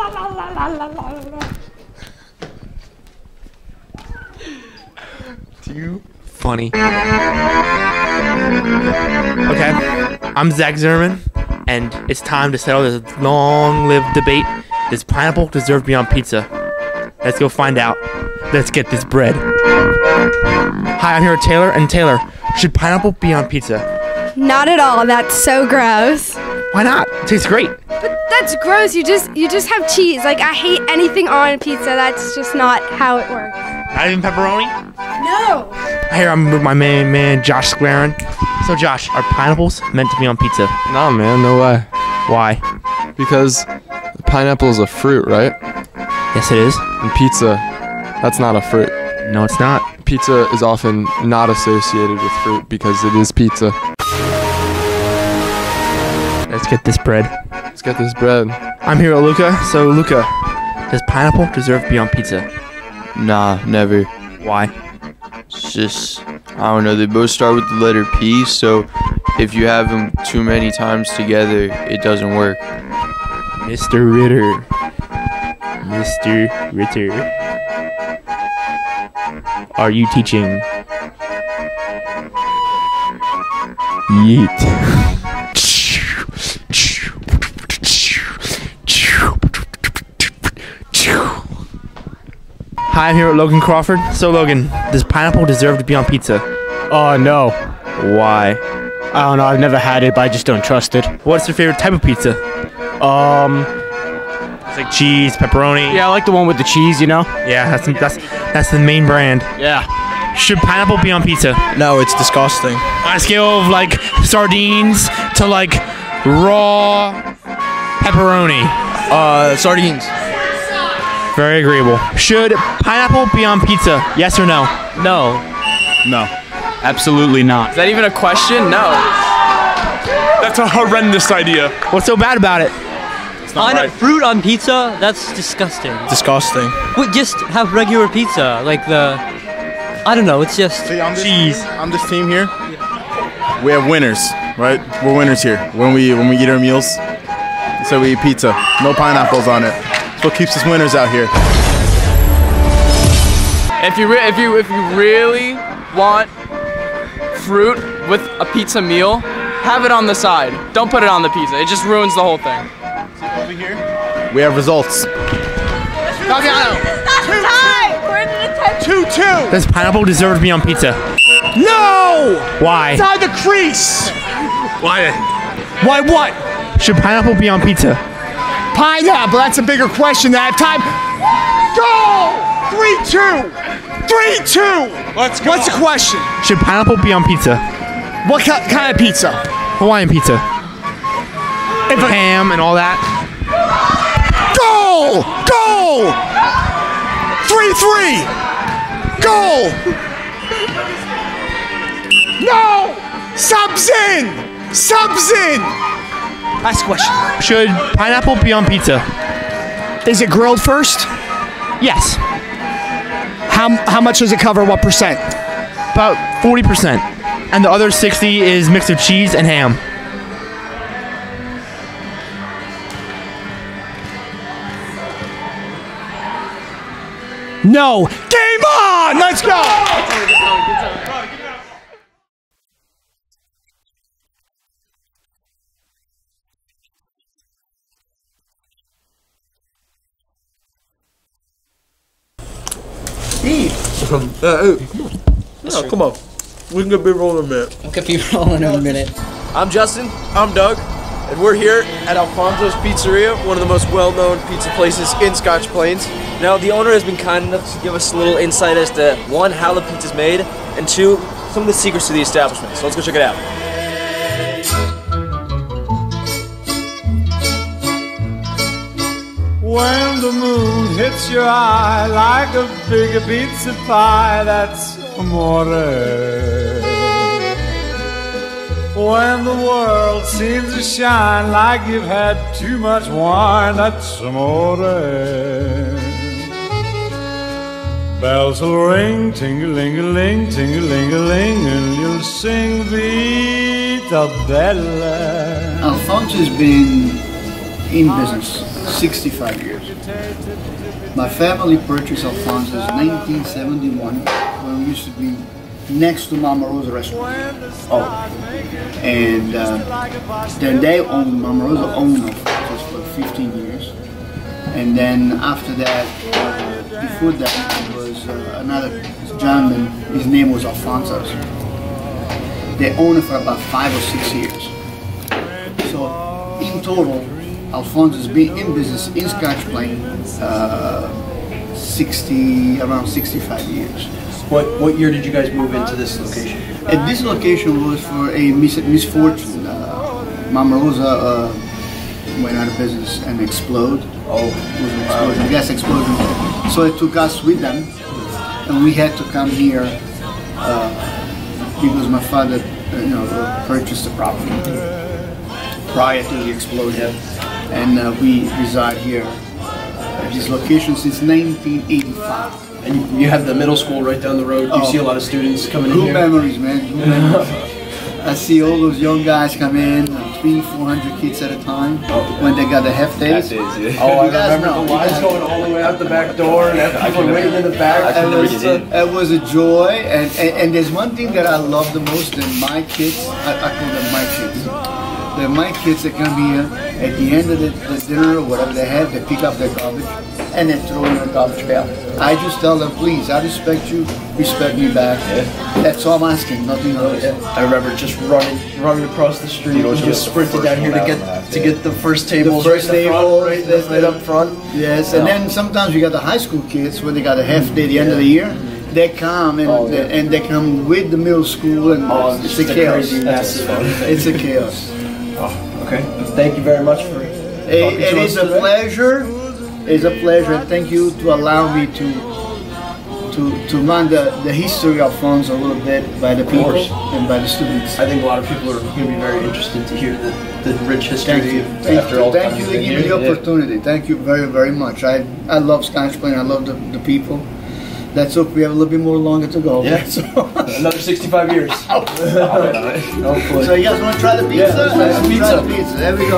Too funny. Okay, I'm Zach Zimmerman, and it's time to settle this long-lived debate. Does pineapple deserve to be on pizza? Let's go find out. Let's get this bread. Hi, I'm here with Taylor, and Taylor, should pineapple be on pizza? Not at all. That's so gross. Why not? It tastes great. But that's gross. You just have cheese. Like, I hate anything on pizza. That's just not how it works. Not even pepperoni? No. Here I'm with my main man, Josh Squarin. So Josh, are pineapples meant to be on pizza? Nah, man, no way. Why? Because pineapple is a fruit, right? Yes, it is. And pizza, that's not a fruit. No, it's not. Pizza is often not associated with fruit because it is pizza. Let's get this bread. Let's get this bread. I'm here with Luca. So Luca, does pineapple deserve to be on pizza? Nah, never. Why? It's just, I don't know, they both start with the letter P, so if you have them too many times together, it doesn't work. Mr. Ritter. Mr. Ritter. Are you teaching? Yeet. Hi, I'm here with Logan Crawford. So Logan, does pineapple deserve to be on pizza? Oh, no. Why? I don't know. I've never had it, but I just don't trust it. What's your favorite type of pizza? It's like cheese, pepperoni. Yeah, I like the one with the cheese, you know? Yeah, that's the main brand. Yeah. Should pineapple be on pizza? No, it's disgusting. On a scale of like sardines to like raw pepperoni. Sardines. Very agreeable. Should pineapple be on pizza? Yes or no? No. No. Absolutely not. Is that even a question? No. That's a horrendous idea. What's so bad about it? Fruit on pizza? That's disgusting. Disgusting. We just have regular pizza, like the... I don't know, it's just... See, on this team here, We have winners, right? We're winners here. When we eat our meals, so we eat pizza. No pineapples on it. That's what keeps us winners out here. If you really want fruit with a pizza meal, have it on the side. Don't put it on the pizza. It just ruins the whole thing. See over here? We have results. Fabiano. Stop the time. We're in the 2-2. Does pineapple deserve to be on pizza? No! Why? Inside the crease! Why? Why what? Should pineapple be on pizza? Pineapple, that's a bigger question than I have time. Go! 3-2! 3-2! Let's go. What's the question? Should pineapple be on pizza? What kind of pizza? Hawaiian pizza. Ham and all that. Goal! Goal! 3-3! Goal! No! Subs in! Subs in! Last question. Should pineapple be on pizza? Is it grilled first? Yes. How much does it cover? What percent? About 40%. And the other 60 is mix of cheese and ham. No. Game on! Let's go! No, come on. We can be rolling a minute. We could be rolling in a minute. I'm Justin. I'm Doug. And we're here at Alfonso's Pizzeria, one of the most well-known pizza places in Scotch Plains. Now, the owner has been kind enough to give us a little insight as to, one, how the pizza's made, and two, some of the secrets to the establishment. So let's go check it out. When the moon hits your eye like a big pizza pie, that's amore. When the world seems to shine like you've had too much wine, that's amore. Bells will ring, ting-a-ling-a-ling, ting-a-ling-a-ling, and you'll sing Vita Bella. Alfonso's been in business 65 years. My family purchased Alfonso's in 1971 when we used to be next to Mama Rosa restaurant. Oh. And then they owned, Mama Rosa owned Alfonso's for 15 years. And then after that, before that, was another gentleman, his name was Alfonso's. They owned it for about 5 or 6 years. So in total, Alfonso's been in business in Scotch Plain around 65 years. What year did you guys move into this location? And this location was for a misfortune. Mama Rosa went out of business and exploded. Oh, it was an explosion, gas explosion. So it took us with them, and we had to come here because my father, purchased the property prior to the explosion, and we reside here at this location since 1985. And you have the middle school right down the road. You see a lot of students coming in here. Good memories, man. Good memories. I see all those young guys come in, 300-400 kids at a time, when they got the half days. Oh, I remember the lines going all the way out the back door, and people waiting in the back. It was a joy, and there's one thing that I love the most in my kids. I call them my kids. They're my kids that come here at the end of the dinner or whatever they have, they pick up their garbage and then throw it in a garbage pail. I just tell them, please, I respect you, respect me back. That's all I'm asking, nothing else. I remember just running across the street, just sprinting down here to get the first tables, the first table, right up front. Yes, and then sometimes you got the high school kids when they got a half day at the end of the year. They come and they come with the middle school, and it's a chaos. It's a chaos. Oh, okay. Thank you very much for talking to us. It is a pleasure. It's a pleasure, and thank you to allow me to learn the history of Alfonso a little bit by the people and by the students. I think a lot of people are going to be very interested to hear the rich history. Thank you for giving me the opportunity. Thank you very, very much. I love Scotch Plain. I love the people. Let's hope we have a little bit more longer to go. Yeah. So. Another 65 years. So you guys want to try the pizza? Yeah, let's try the pizza. There we go.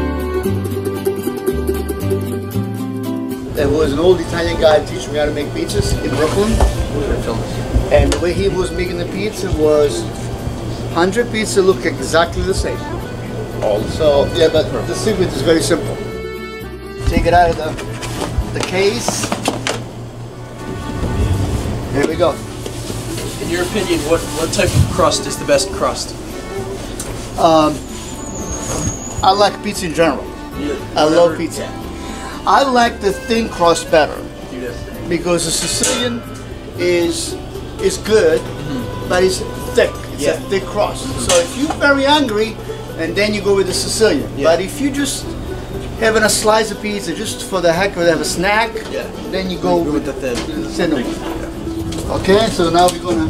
There was an old Italian guy teaching me how to make pizzas in Brooklyn. And the way he was making the pizza was 100 pizza look exactly the same. So, yeah, but the secret is very simple. Take it out of the case. There we go. In your opinion, what type of crust is the best crust? I like pizza in general. I love pizza. I like the thin crust better because the Sicilian is good, but it's thick. It's a thick crust. So if you're very hungry, and then you go with the Sicilian. But if you just having a slice of pizza just for the heck of it, have a snack, then you go with the thin one. Okay, so now we're gonna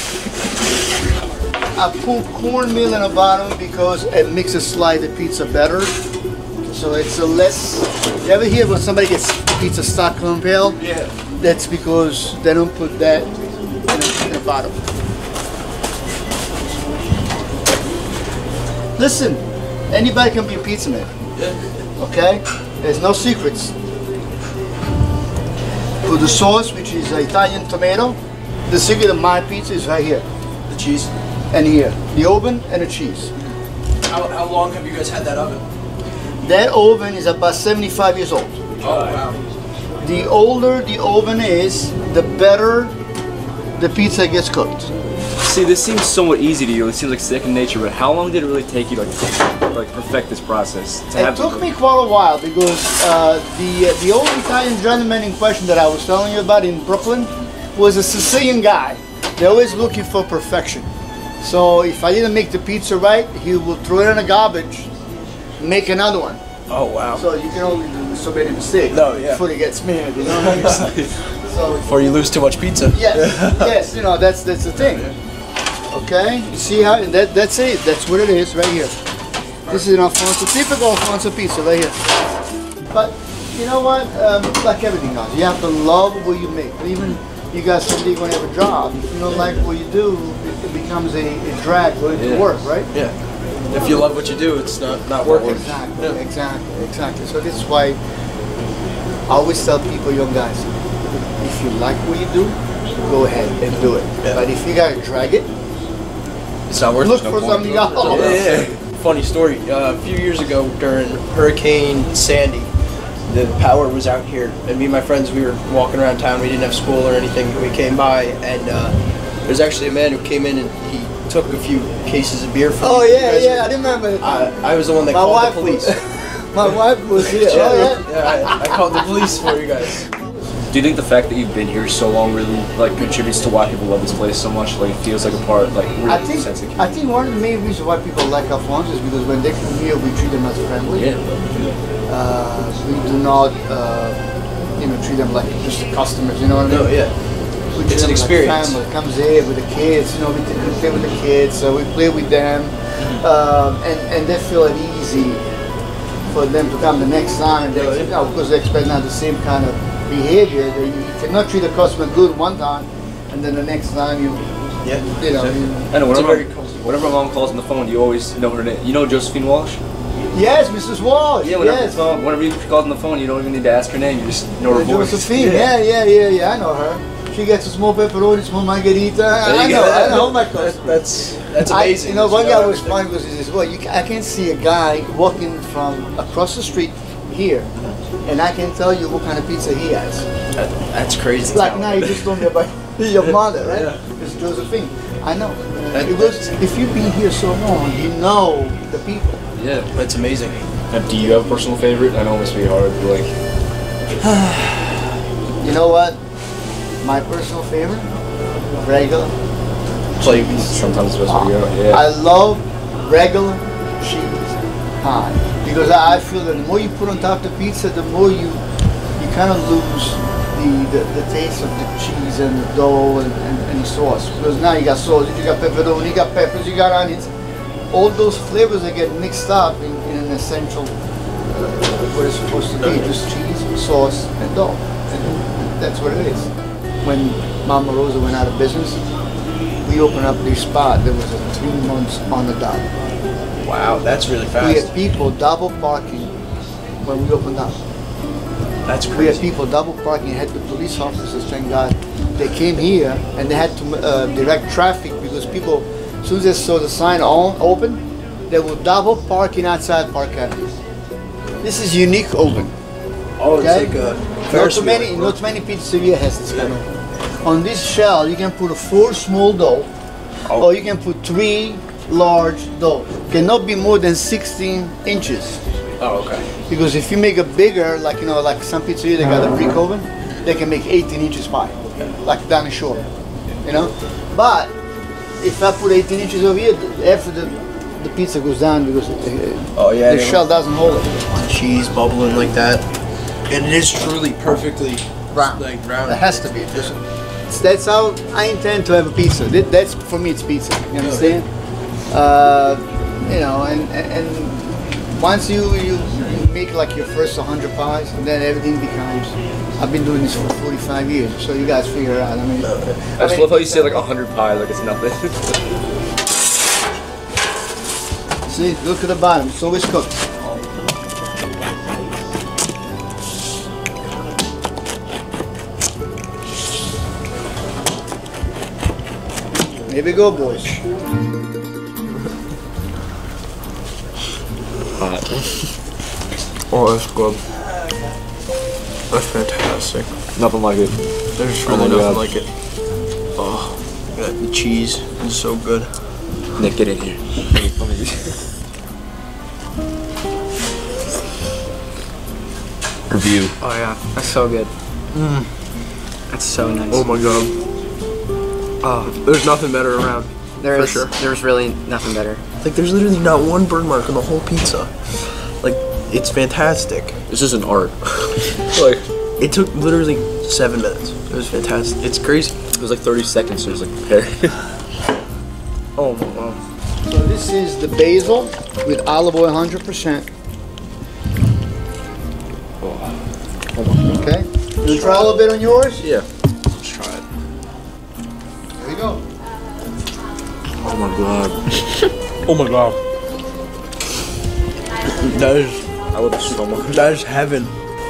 put cornmeal in the bottom because it makes us slide the pizza better. So it's a less. You ever hear when somebody gets pizza stuck on the pail? Yeah. That's because they don't put that in the bottom. Listen, anybody can be a pizza maker. Yeah. Okay? There's no secrets. For the sauce, which is Italian tomato, the secret of my pizza is right here. The cheese? And here. The oven and the cheese. How long have you guys had that oven? That oven is about 75 years old. Oh, wow. The older the oven is, the better the pizza gets cooked. See, this seems somewhat easy to you. It seems like second nature, but how long did it really take you to like perfect this process? It took me quite a while because the old Italian gentleman in question that I was telling you about in Brooklyn was a Sicilian guy. They're always looking for perfection. So if I didn't make the pizza right, he will throw it in the garbage, make another one. Oh wow! So you can only do so many mistakes before it gets smeared. You know what I mean? So before you lose too much pizza. Yes, yes. You know that's the thing. Okay, you see how that's it. That's what it is right here. This is an Alfonso, typical Alfonso pizza right here. But you know what? Like everything else, you have to love what you make. Even you guys someday going to have a job. If you don't like what you do, it becomes a drag going to work, right? Yeah. If you love what you do, it's not working. Exactly, exactly. So this is why I always tell people, young guys, if you like what you do, go ahead and do it. But if you gotta drag it, it's not worth it. Look for something else. Yeah. Funny story. A few years ago during Hurricane Sandy, the power was out here, and me and my friends, we were walking around town. We didn't have school or anything. We came by, and there's actually a man who came in and he took a few cases of beer from Oh you yeah, guys. yeah, I remember. I was the one that My called wife the police. My wife was here. Oh yeah. Yeah, I called the police for you guys. Do you think the fact that you've been here so long really like contributes to why people love this place so much? Like it feels like a part, like really I think sense of I think one of the main reasons why people like Alfonso is because when they come here, we treat them as family. Yeah. We do not, treat them like just customers. You know what I mean? No, yeah. We treat It's an them experience. Like family. Comes here with the kids. We play with the kids. So we play with them, and they feel it easy for them to come the next time. And they, because they expect not the same kind of behavior. You cannot treat a customer good one time, and then the next time you. Yeah. I know. Whenever my mom calls on the phone, you always know her name. You know Josephine Walsh? Yes, Mrs. Walsh. Yeah. Whenever you call on the phone, you don't even need to ask her name. You just know her voice. Josephine. Yeah. I know her. She gets a small pepperoni, small margarita. I know my customer. That's amazing. One guy was funny because he says, "Well, I can see a guy walking from across the street here, and I can tell you what kind of pizza he has." That's crazy. Like now, you just told me about your mother, right? Yeah. It's Josephine. I know. If you've been here so long, you know the people. Yeah, that's amazing. And do you have a personal favorite? I know it must be hard, but like. You know what? My personal favorite, regular. Sometimes it's supposed to go. Yeah. I love regular cheese pie because I feel that the more you put on top of the pizza, the more you kind of lose the taste of the cheese and the dough and the sauce. Because now you got sausage, you got pepperoni, you got peppers, you got onions. All those flavors that get mixed up in an essential what it's supposed to be, just cheese, sauce, and dough. And that's what it is. When Mama Rosa went out of business, we opened up this spot that was 3 months on the dot. Wow, that's really We fast. had people double parking when we opened up. That's crazy. We had people double parking, had the police officers, thank God. They came here and they had to direct traffic because people, as soon as they saw the sign open, they were double parking outside Park Avenue. This is unique open. Oh, it's like a Ferris wheel. Not many pizzeria has this kind of. On this shell, you can put 4 small dough, or you can put 3 large dough. Cannot be more than 16 inches. Oh, okay. Because if you make a bigger, like some pizzeria, they got a brick oven, they can make 18 inches pie, like down the shore, But if I put 18 inches over here, after the pizza goes down because the shell doesn't hold it. Cheese bubbling like that, and it is truly perfectly round. Like round. It has to be. That's how I intend to have a pizza. That's for me, it's pizza. You understand? And once you make like your first 100 pies, and then everything becomes. I've been doing this for 45 years, so you guys figure it out. I mean, I just love how you say like 100 pie, like it's nothing. See, look at the bottom. It's always cooked. Here we go, boys. Oh, that's good. That's fantastic. Nothing like it. There's really nothing like it. Oh, the cheese is so good. Nick, get in here. Review. Oh yeah, that's so good. That's so nice. Oh my god. There's nothing better around. There's really nothing better. Like there's literally not one burn mark on the whole pizza. Like it's fantastic. This is an art. Like it took literally 7 minutes. It was fantastic. It's crazy. It was like 30 seconds. So it was like prepared. Oh wow. So this is the basil with olive oil 100%. Okay. You try a little bit on yours? Yeah. Let's try it. Here we go. Oh my god. Oh my god. That is. I love it so much. That is heaven.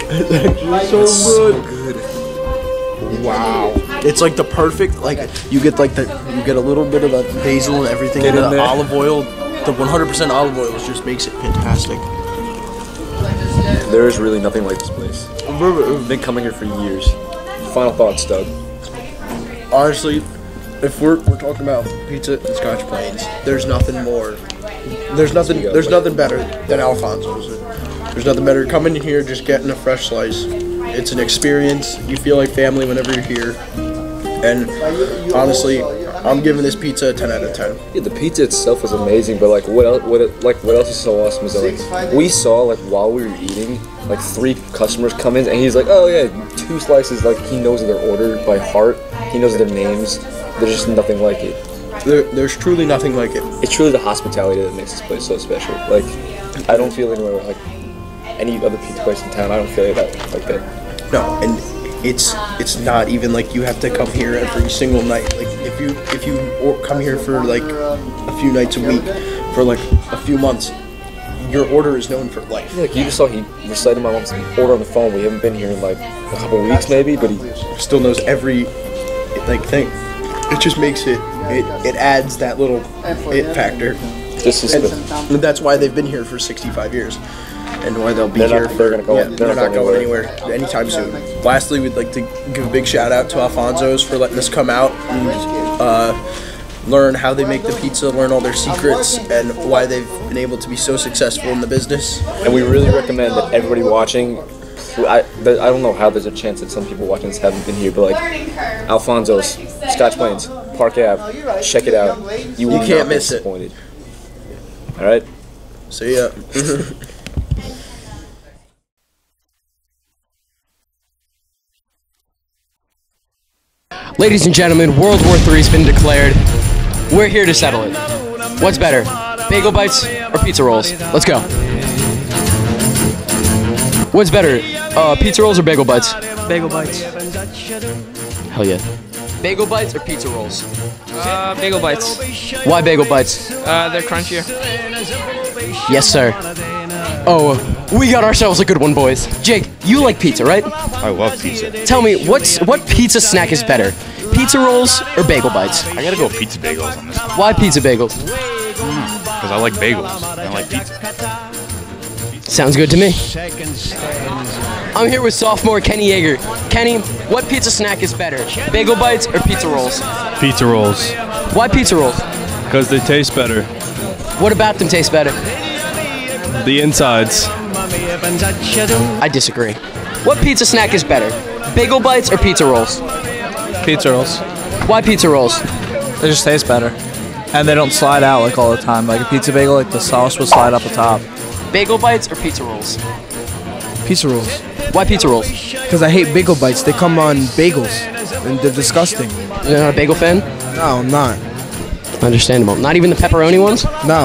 So good. Wow. It's like the perfect, like you get a little bit of the basil and everything, and the olive oil. The 100% olive oil just makes it fantastic. There is really nothing like this place. We've been coming here for years. Final thoughts, Doug. Honestly, if we're talking about pizza and Scotch Plains, there's nothing more. There's nothing better than Alfonso's. There's nothing better coming in here, just getting a fresh slice. It's an experience. You feel like family whenever you're here. And honestly, I'm giving this pizza a 10 out of 10. Yeah, the pizza itself is amazing, but like what else is so awesome is that like we saw like while we were eating, like 3 customers come in and he's like, oh yeah, 2 slices. Like he knows their order by heart. He knows their names. There's just nothing like it. There's truly nothing like it. It's truly the hospitality that makes this place so special. Like I don't feel anywhere like any other pizza place in town. I don't feel like that. No, and it's not even like you have to come here every single night. Like if you come here for like a few nights a week for like a few months, your order is known for life. Yeah, like you just saw he recited my mom's order on the phone. We haven't been here in like a couple of weeks maybe, but he still knows every like thing. It just makes it adds that little it factor. This is and that's why they've been here for 65 years. And why they'll be here. They're not going anywhere anytime soon. Lastly, we'd like to give a big shout out to Alfonso's for letting us come out and learn how they make the pizza, learn all their secrets, and why they've been able to be so successful in the business. And we really recommend that everybody watching, I don't know how there's a chance that some people watching this haven't been here, but like Alfonso's, Scotch Plains, Park Ave, check it out. You can't miss it. All right? See ya. Ladies and gentlemen, World War III has been declared. We're here to settle it. What's better, bagel bites or pizza rolls? Let's go. What's better, pizza rolls or bagel bites? Bagel bites. Hell yeah. Bagel bites or pizza rolls? Bagel bites. Why bagel bites? They're crunchier. Yes, sir. Oh, we got ourselves a good one, boys. Jake, you like pizza, right? I love pizza. Tell me, what pizza snack is better? Pizza rolls or bagel bites? I gotta go with pizza bagels on this one. Why pizza bagels? Because I like bagels. And I like pizza. Sounds good to me. I'm here with sophomore Kenny Yeager. Kenny, what pizza snack is better? Bagel bites or pizza rolls? Pizza rolls. Why pizza rolls? Because they taste better. What about them taste better? The insides. I disagree. What pizza snack is better? Bagel bites or pizza rolls? Pizza rolls. Why pizza rolls? They just taste better. And they don't slide out like all the time. Like a pizza bagel, like the sauce will slide up the top. Bagel bites or pizza rolls? Pizza rolls. Why pizza rolls? Because I hate bagel bites. They come on bagels, and they're disgusting. You're not a bagel fan? No, I'm not. Understandable. Not even the pepperoni ones? No.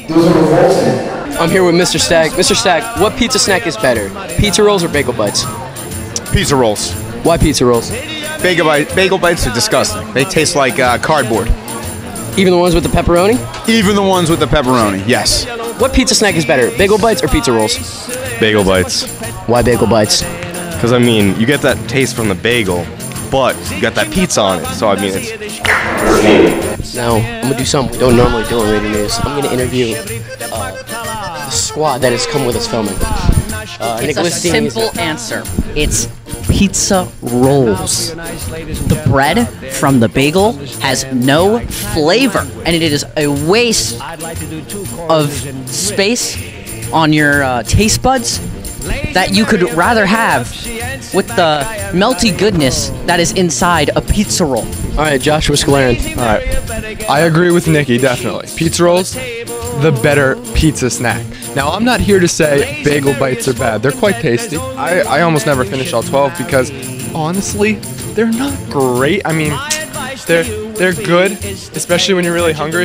I'm here with Mr. Stagg. Mr. Stagg, what pizza snack is better? Pizza rolls or bagel bites? Pizza rolls. Why pizza rolls? Bagel bites are disgusting. They taste like cardboard. Even the ones with the pepperoni? Even the ones with the pepperoni, yes. What pizza snack is better? Bagel bites or pizza rolls? Bagel bites. Why bagel bites? Because, I mean, you get that taste from the bagel, but you got that pizza on it. So, I mean, it's... Now, I'm going to do something we don't normally do on Radio News. I'm going to interview the squad that has come with us filming. It's Nicholas a simple answer. It's pizza rolls. The bread from the bagel has no flavor, and it is a waste of space on your taste buds that you could rather have with the melty goodness that is inside a pizza roll. All right, Joshua Scalarin. All right. I agree with Nikki, definitely. Pizza rolls, the better pizza snack. Now, I'm not here to say bagel bites are bad. They're quite tasty. I almost never finish all 12 because, honestly, they're not great. I mean, they're good, especially when you're really hungry.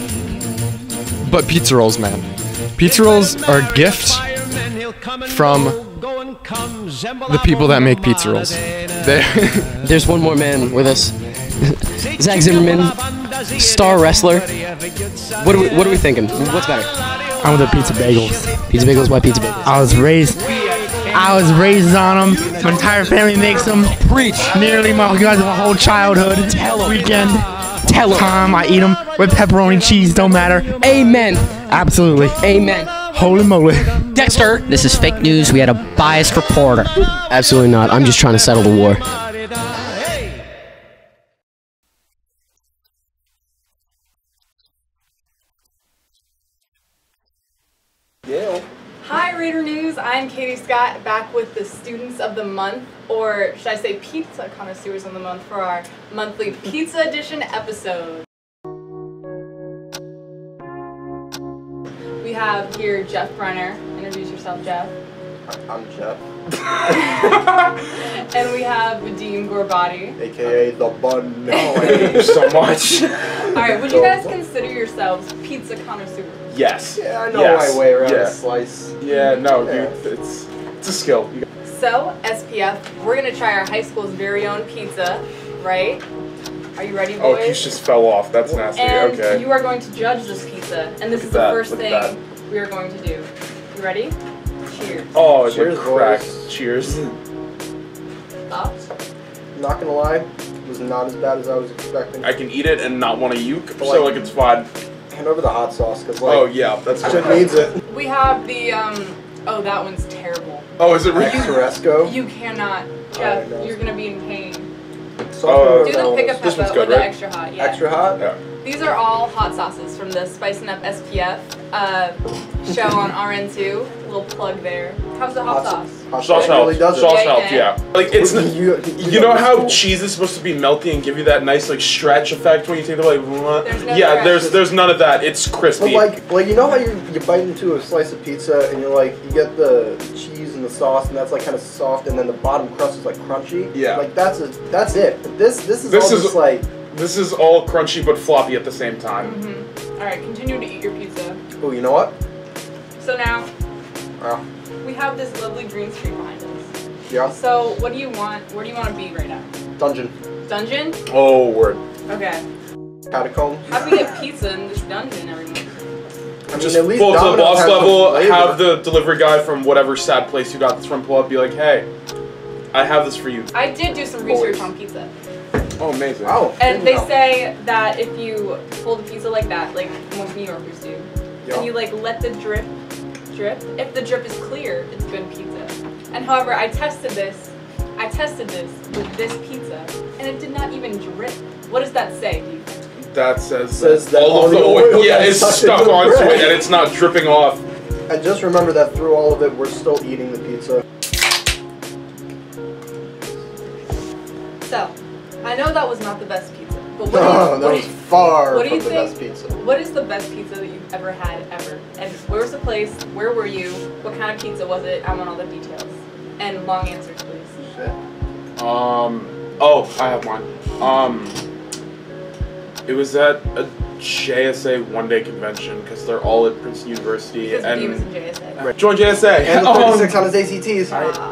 But pizza rolls, man. Pizza rolls are a gift from the people that make pizza rolls. There's one more man with us. Zach Zimmerman, star wrestler. What are we thinking? What's better? I'm with the pizza bagels. Pizza bagels? Why pizza bagels? I was raised I was raised on them. My entire family makes them. Preach. Nearly my whole childhood. Weekend. Tell 'em. Time I eat them with pepperoni, cheese, don't matter. Amen. Absolutely. Amen. Holy moly. Dexter. This is fake news. We had a biased reporter. Absolutely not. I'm just trying to settle the war. Hi Raider News, I'm Katie Scott, back with the Students of the Month, or should I say Pizza Connoisseurs of the Month, for our monthly Pizza Edition episode. We have here Jeff Brenner. Introduce yourself, Jeff. I'm Jeff. And we have Vadim Gorbati. AKA The Bun. No, I hate you so much. Alright, would you guys consider yourselves pizza connoisseurs? Yes. Yeah, I know my way around a slice. Yeah, no, dude, it's a skill. So, SPF, we're gonna try our high school's very own pizza, right? Are you ready, boys? Oh, Keith just fell off. That's nasty. And Okay. you are going to judge this pizza, and this is the first thing we are going to do. You ready? Cheers. Oh, it's Cheers, like crack. boys. Cheers. Thoughts? Not gonna lie, it was not as bad as I was expecting. I can eat it and not want to uke, But, so like, like it's fine. Hand over the hot sauce, cause like. Oh yeah, that's Shit needs it. We have the, oh, that one's terrible. Oh, is it really? Taresco. You cannot. Jeff, you're gonna be in pain. Oh, Do the pick a this one's pepper good, with the right? extra hot, yeah. Extra hot? Yeah. These are all hot sauces from the Spicing Up SPF show on RN2. Little plug there. How's the hot sauce? Sauce helps. Sauce helps, Yeah, yeah. Like it's you know how cheese is supposed to be melty and give you that nice like stretch effect when you take the like. Yeah, there's none of that. It's crispy. But like you know how you bite into a slice of pizza and you're like you get the cheese and the sauce and that's like kind of soft and then the bottom crust is like crunchy. Yeah. Like that's it. But this is all just like. This is all crunchy but floppy at the same time. Alright, continue to eat your pizza. Oh, you know what? So now, Oh. we have this lovely green screen behind us. Yeah. So, what do you want? Where do you want to be right now? Dungeon. Dungeon? Oh, word. Okay. Catacombs. How do we get pizza in this dungeon every month? Just at least pull up to the Domino's boss has level, some flavor. have the delivery guy from whatever sad place you got this from pull up, be like, hey, I have this for you. I did do some research on pizza. Oh, amazing. Oh. And they say that if you fold a pizza like that, like most New Yorkers do, and you like let the drip, if the drip is clear, it's good pizza. And however, I tested this with this pizza, and it did not even drip. What does that say, do you think? That says that all of the oil, yeah, is it's sucked stuck into the onto bread. it and it's not dripping off. And just remember that through all of it, we're still eating the pizza. So, I know that was not the best pizza, but No, that was far what do you from the think? best pizza. What is the best pizza that you've ever had ever? And where was the place? Where were you? What kind of pizza was it? I want all the details. And long answers, please. Oh, I have mine. It was at a JSA one-day convention because they're all at Princeton University Because and Vadim was in JSA. join JSA. And the 36 on his ACTs.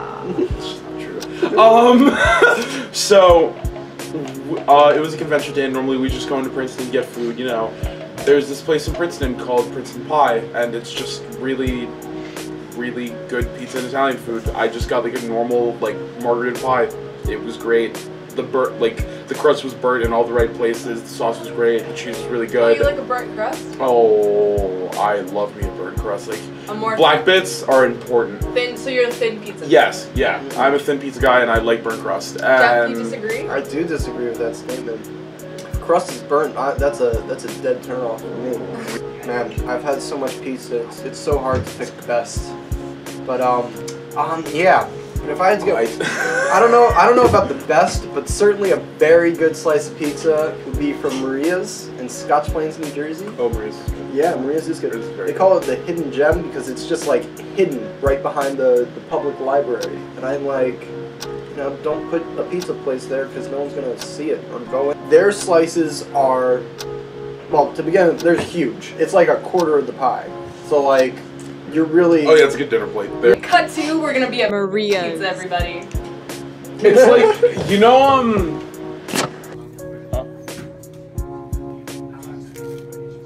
So, it was a convention day, and normally we just go into Princeton and get food, you know. There's this place in Princeton called Princeton Pie, and it's just really, really good pizza and Italian food. I just got like a normal, like, margarita pie. It was great. The crust was burnt in all the right places, the sauce was great, the cheese was really Oh, good. you like a burnt crust? Oh, I love me a burnt crust. Like, A more black bits are important. thin, so you're a thin pizza. Yes, yeah. I'm a thin pizza guy and I like burnt crust. Jeff, And you disagree? I do disagree with that statement. If crust is burnt, that's a dead turnoff for me. Man, I've had so much pizza. It's so hard to pick the best. But yeah. But if I had to go, I don't know about the best, but certainly a very good slice of pizza would be from Maria's in Scotch Plains, New Jersey. Oh, Maria's. Yeah, Maria's is good. They call it the hidden gem because it's just like hidden right behind the public library. And I'm like, you know, don't put a pizza place there because no one's gonna see it or go in. Their slices are, well, to begin with, they're huge. It's like a quarter of the pie. So like, you're really. Oh yeah, it's a good dinner plate. There. Cut to, we're gonna be at Maria's Pizza, everybody. It's like, you know,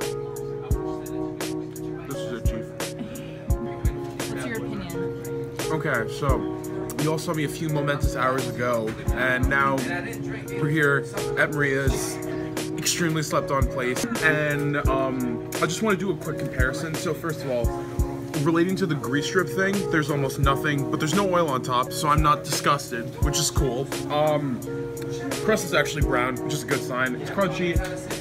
This is it, Chief. What's your opinion? Okay, so you all saw me a few momentous hours ago, and now we're here at Maria's extremely slept-on place, and I just want to do a quick comparison. So first of all, relating to the grease strip thing, there's almost nothing, but there's no oil on top, so I'm not disgusted, which is cool. Crust is actually brown, which is a good sign. It's crunchy.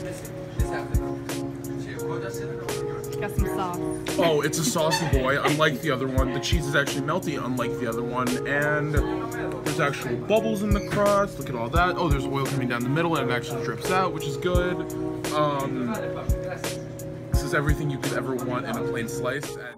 Got some sauce. Oh, it's a saucy boy, unlike the other one. The cheese is actually melty, unlike the other one. And there's actual bubbles in the crust. Look at all that. Oh, there's oil coming down the middle, and it actually drips out, which is good. This is everything you could ever want in a plain slice. And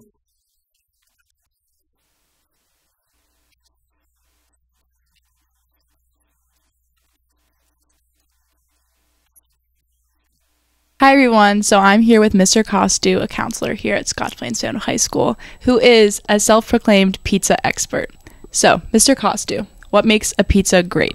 Hi everyone, so I'm here with Mr. Costu, a counselor here at Scotch Plains Family High School, who is a self-proclaimed pizza expert. So, Mr. Costu, what makes a pizza great?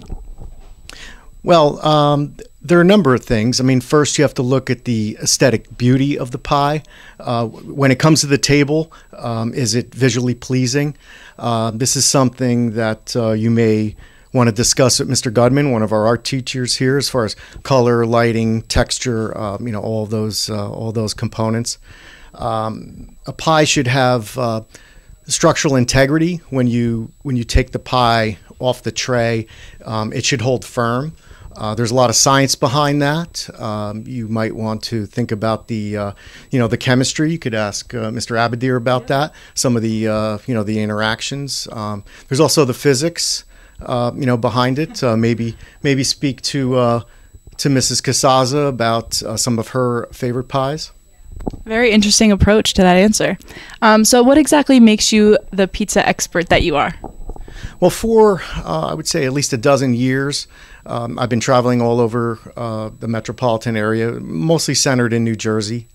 Well, there are a number of things. I mean, first you have to look at the aesthetic beauty of the pie. When it comes to the table, is it visually pleasing? This is something that you may want to discuss with Mr. Gudman, one of our art teachers here, as far as color, lighting, texture, all those components. A pie should have structural integrity. When you take the pie off the tray, it should hold firm. There's a lot of science behind that. You might want to think about the chemistry. You could ask Mr. Abadir about that. Some of the the interactions. There's also the physics. Behind it. Maybe speak to Mrs. Casaza about some of her favorite pies. Very interesting approach to that answer. So what exactly makes you the pizza expert that you are? Well, for I would say at least a dozen years, I've been traveling all over the metropolitan area, mostly centered in New Jersey,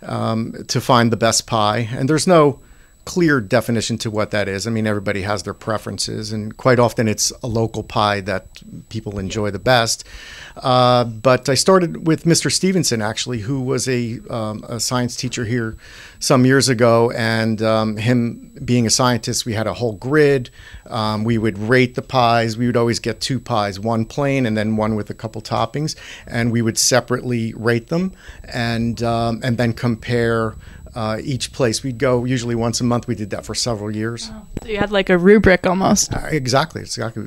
to find the best pie. And there's no clear definition to what that is. I mean, everybody has their preferences, and quite often it's a local pie that people enjoy the best. But I started with Mr. Stevenson, actually, who was a science teacher here some years ago, and him being a scientist, we had a whole grid. We would rate the pies. We would always get two pies, one plain and then one with a couple toppings, and we would separately rate them and then compare each place. We'd go usually once a month. We did that for several years. Wow. So you had like a rubric almost. Exactly.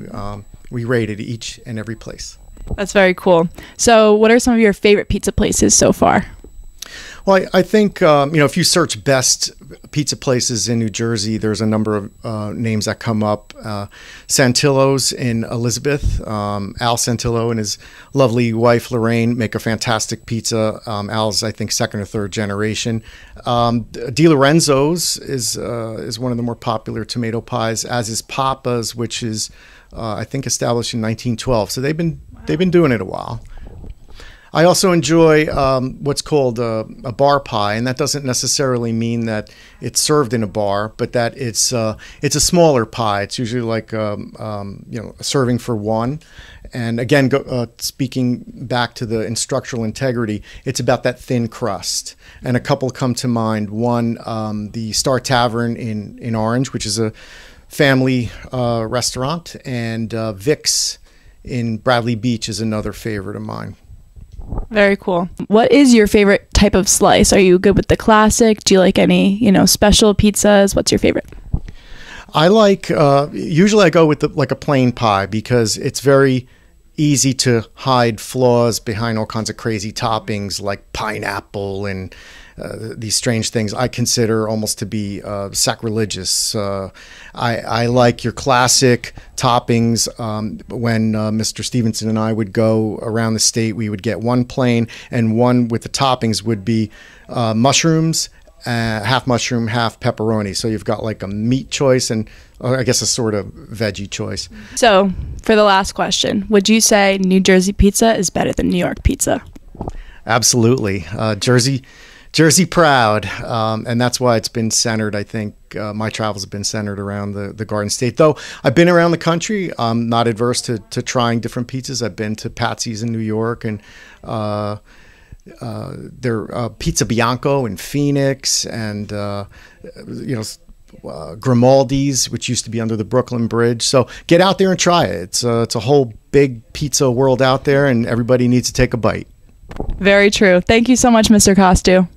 We rated each and every place. That's very cool. So what are some of your favorite pizza places so far? Well, I think, if you search best pizza places in New Jersey, there's a number of names that come up. Santillo's in Elizabeth. Al Santillo and his lovely wife, Lorraine, make a fantastic pizza. Al's, I think, second or third generation. Di Lorenzo's is one of the more popular tomato pies, as is Papa's, which is, I think, established in 1912. So they've been doing it a while. I also enjoy what's called a bar pie, and that doesn't necessarily mean that it's served in a bar, but that it's a smaller pie. It's usually like a serving for one. And again, speaking back to the structural integrity, it's about that thin crust. And a couple come to mind. One, the Star Tavern in Orange, which is a family restaurant, and Vic's in Bradley Beach is another favorite of mine. Very cool. What is your favorite type of slice? Are you good with the classic? Do you like any, special pizzas? What's your favorite? I like, usually I go with a plain pie because it's very easy to hide flaws behind all kinds of crazy toppings like pineapple and these strange things I consider almost to be sacrilegious. I like your classic toppings. When Mr. Stevenson and I would go around the state, we would get one plain, and one with the toppings would be mushrooms, half mushroom, half pepperoni. So you've got like a meat choice and I guess a sort of veggie choice. So for the last question, would you say New Jersey pizza is better than New York pizza? Absolutely. Jersey proud, and that's why it's been centered. I think my travels have been centered around the Garden State. Though I've been around the country, I'm not adverse to trying different pizzas. I've been to Patsy's in New York, and Pizza Bianco in Phoenix, and Grimaldi's, which used to be under the Brooklyn Bridge. So get out there and try it. It's a whole big pizza world out there, and everybody needs to take a bite. Very true. Thank you so much, Mr. Costu.